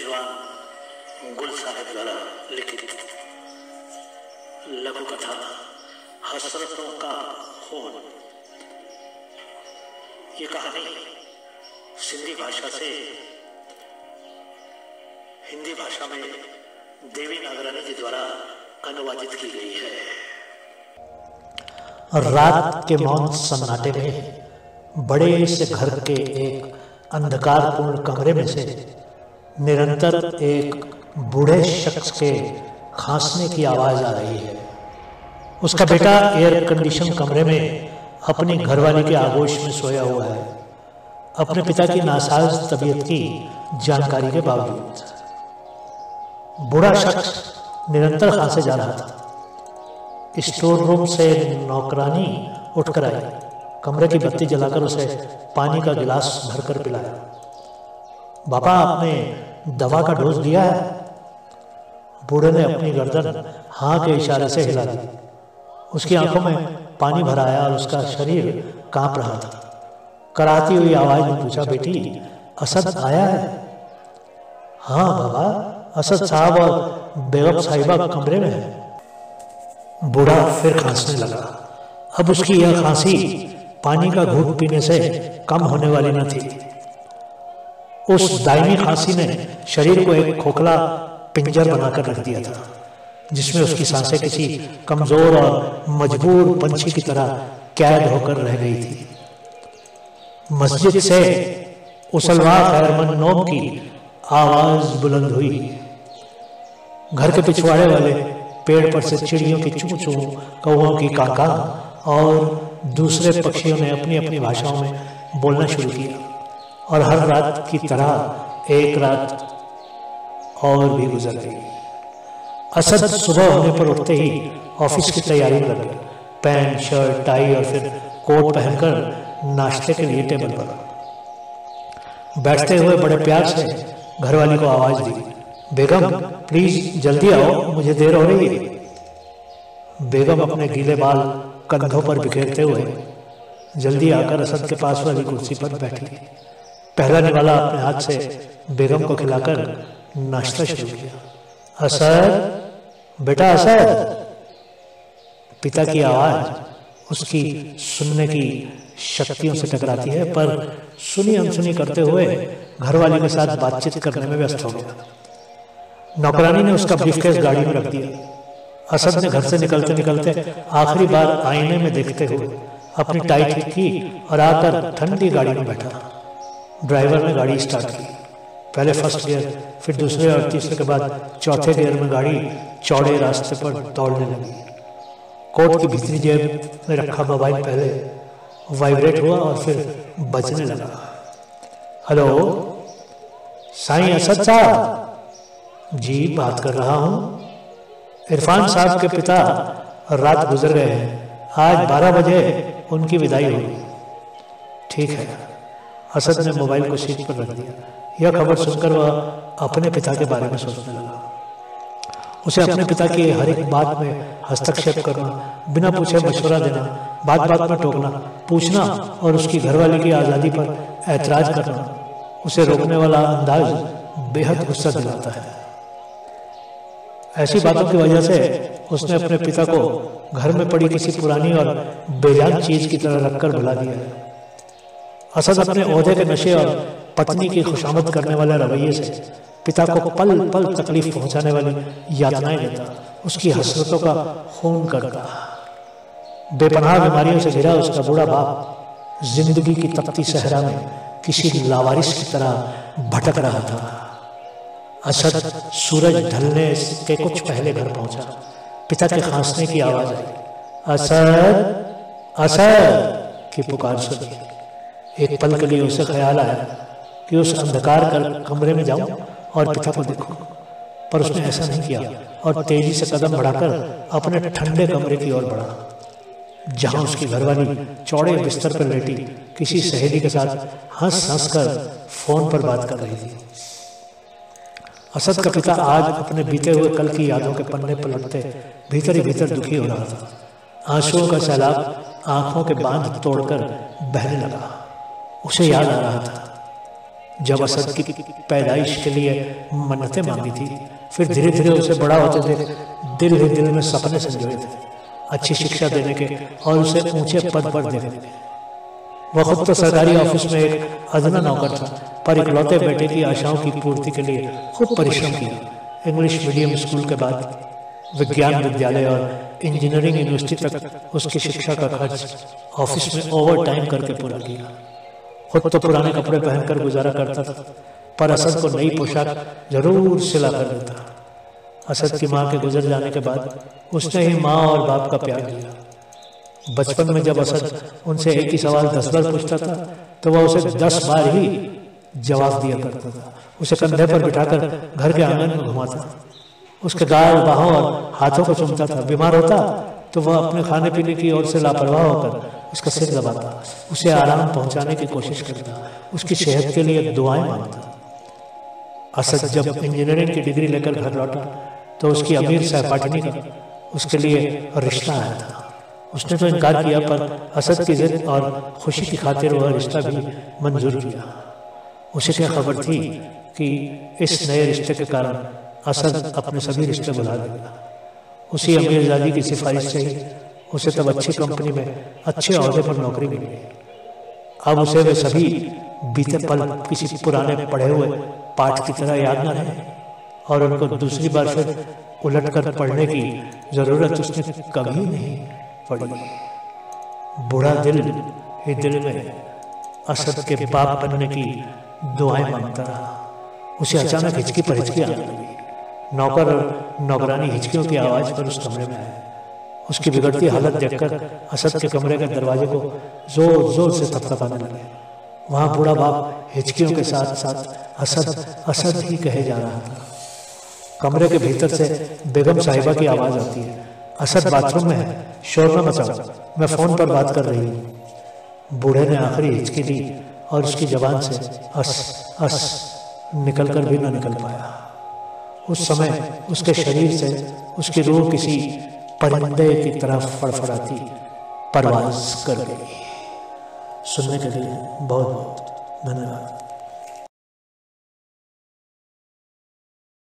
रिजवान गुल साहब द्वारा लिखित लघु कथा हसरतों का खून। ये कहानी सिंधी भाषा से हिंदी भाषा में देवी नागरानी जी द्वारा अनुवादित की गई है। रात के मौन सन्नाटे में बड़े से घर के एक अंधकारपूर्ण कमरे में से निरंतर एक बूढ़े शख्स के खांसने की आवाज आ रही है। उसका बेटा एयर कंडीशन कमरे में अपनी घरवाली के आगोश में सोया हुआ है, अपने पिता की नासाज तबीयत की जानकारी के बावजूद। बूढ़ा शख्स निरंतर खांसे जा रहा था। स्टोर रूम से नौकरानी उठकर आई, कमरे की बत्ती जलाकर उसे पानी का गिलास भरकर पिलाया। बाबा, आपने दवा का डोज दिया है? बूढ़े ने अपनी गर्दन हाँ के इशारे से हिला दी। उसकी आंखों में पानी भर आया और उसका शरीर कांप रहा था। कराहती हुई आवाज में पूछा, बेटी असद आया है? हाँ बाबा, असद साहब और बेगम साहिबा कमरे में है। बूढ़ा फिर खांसने लगा। अब उसकी यह खांसी पानी का घूंट पीने से कम होने वाली न थी। उस दायमी खांसी ने शरीर को एक खोखला पिंजर बनाकर रख दिया था, जिसमें उसकी सांसें किसी कमजोर और मजबूर पंछी की तरह कैद होकर रह गई थी। मस्जिद से उसलवा खैरमन नोम की आवाज बुलंद हुई। घर के पिछवाड़े वाले पेड़ पर से चिड़ियों की चूं चूं, कौओं की काका और दूसरे पक्षियों ने अपनी अपनी भाषाओं में बोलना शुरू किया। और हर रात की तरह एक रात और भी गुजर गई। असद सुबह होने पर उठते ही ऑफिस की तैयारी में लग गया। पैंट, शर्ट, टाई और फिर कोट पहनकर नाश्ते के लिए टेबल पर बैठते हुए बड़े प्यार से घरवाली को आवाज दी, बेगम प्लीज जल्दी आओ, मुझे देर हो रही है। बेगम अपने गीले बाल कंधों पर बिखेरते हुए जल्दी आकर असद के पास वाली कुर्सी पर बैठी। पहला निवाला अपने हाथ से बेगम को खिलाकर नाश्ता शुरू किया। असद बेटा, असद। पिता की आवाज उसकी सुनने की शक्तियों से टकराती है, पर सुनी अनसुनी करते हुए घरवाली के साथ बातचीत करने में व्यस्त हो गया। नौकरानी ने उसका ब्रीफकेस गाड़ी में रख दिया। असद ने घर से निकलते निकलते आखिरी बार आईने में देखते हुए अपनी टाई ठीक की और आकर ठंडी गाड़ी में बैठा। ड्राइवर ने गाड़ी स्टार्ट की। पहले फर्स्ट गियर, फिर दूसरे और तीसरे के बाद चौथे गियर में गाड़ी चौड़े रास्ते पर दौड़ने लगी। कोट की भीतरी जेब में रखा मोबाइल पहले वाइब्रेट हुआ और फिर बजने लगा। हेलो, साईं असद साहब? जी, बात कर रहा हूँ। इरफान साहब के पिता रात गुजर गए हैं। आज 12 बजे उनकी विदाई होगी। ठीक है। असद ने मोबाइल को सीट पर रख दिया। यह खबर सुनकर वह अपने पिता के बारे में सोचने लगा। उसे अपने पिता की हर एक बात में हस्तक्षेप करना, बिना पूछे मशवरा देना, बात बात में टोकना, पूछना और उसकी घरवाली की आज़ादी पर ऐतराज करना, उसे रोकने वाला अंदाज बेहद गुस्सा दिलाता है। ऐसी बातों की वजह से उसने अपने पिता को घर में पड़ी किसी पुरानी और बेजान चीज की तरह रखकर भुला दिया है। असद अपने ओहदे के नशे और पत्नी की खुशामद करने वाले रवैये से पिता को पल पल तकलीफ पहुंचाने वाली यातनाएं देता, उसकी हसरतों का खून करता। बेपनाह बीमारियों से घिरा उसका बूढ़ा बाप जिंदगी की तपती सहरा में किसी लावारिस की तरह भटक रहा था। असद सूरज ढलने के कुछ पहले घर पहुंचा। पिता के खांसने की आवाज आई। असद, असद की पुकार सुनी। एक पल के लिए उसे ख्याल आया कि उस अंधकार कमरे में जाऊं और पिता को देखूं, पर उसने ऐसा नहीं किया और तेजी से कदम बढ़ाकर अपने ठंडे कमरे की ओर बढ़ा, जहां उसकी घरवाली चौड़े बिस्तर पर लेटी किसी सहेली के साथ हंस हंस कर फोन पर बात कर रही थी। असद का पिता आज अपने बीते हुए कल की यादों के पन्ने पलटते भीतर ही भीतर दुखी हो रहा था। आंसुओं का सैलाब आंखों के बांध तोड़कर बहने लगा। उसे याद आ रहा था जब असद की पैदाइश के लिए मन्नतें मांगी थी, फिर धीरे धीरे उसे बड़ा होते देख दिल ही दिल में सपने संजोए थे अच्छी शिक्षा देने के और उसे ऊंचे पद पर देखने के। वह खुद तो सरकारी ऑफिस में एक अदना नौकर था, पर इकलौते बेटे की आशाओं की पूर्ति के लिए खूब परिश्रम किया। इंग्लिश मीडियम स्कूल के बाद विज्ञान विद्यालय और इंजीनियरिंग यूनिवर्सिटी तक उसकी शिक्षा का खर्च ऑफिस में ओवर टाइम करके पूरा किया। खुद तो पुराने कपड़े पहनकर गुजारा करता था, पर असद को नई पोशाक जरूर सिला कर देता। असद की माँ के गुजर जाने के बाद उसने ही माँ और बाप का प्यार लिया। बचपन में जब असद उनसे एक ही सवाल 10 बार पूछता था तो वह उसे 10 बार ही जवाब दिया करता था। उसे कंधे पर बिठाकर घर के आंगन में घुमाता, उसके गाल बाहों और हाथों को चूमता था। बीमार होता तो वह अपने खाने पीने की ओर से लापरवाह होकर उसका सिर दबाता, उसे आराम पहुंचाने की कोशिश करता, उसकी सेहत के लिए दुआएं मांगता। असद जब इंजीनियरिंग की डिग्री लेकर घर लौटा तो उसकी अमीर सहपाठिनी का उसके लिए रिश्ता आया था। उसने तो इनकार किया, पर असद की जिद और खुशी की खातिर वह रिश्ता भी मंजूर किया। उसे क्या खबर थी कि इस नए रिश्ते के कारण असद अपने सभी रिश्ते भुला देगा। उसी अमीरजादी की सिफारिश से ही उसे तब अच्छी कंपनी में अच्छे ओहदे पर नौकरी मिली। अब उसे वे सभी बीते पल किसी पुराने पढ़े हुए पाठ की तरह याद न रहे और उनको दूसरी बार फिर उलट कर पढ़ने की जरूरत उसने कभी नहीं पड़ी। बूढ़ा दिल ही दिल में असद के बाप बनने की दुआएं मांगता रहा। उसे अचानक हिचकी पर हिचकी आने लगी। नौकर और नौकरानी हिचकियों की आवाज पर उस कमरे में आए। उसकी बिगड़ती हालत देखकर असद के कमरे के दरवाजे को जोर जोर से थपथपाने लगे। वहां बूढ़ा बाप हिचकियों के साथ साथ असद असद ही कहे जा रहा था। कमरे के भीतर से बेगम साहिबा की आवाज आती है, असद बाथरूम में है, शोर न मचाओ, मैं फोन पर बात कर रही हूँ। बूढ़े ने आखिरी हिचकी दी और उसकी जबान से अस अस निकलकर भी न निकल पाया। उस समय उसके शरीर से उसकी रूह किसी परिंदे की तरह फड़फड़ाती परवाज कर गई। सुनने के लिए बहुत बहुत धन्यवाद।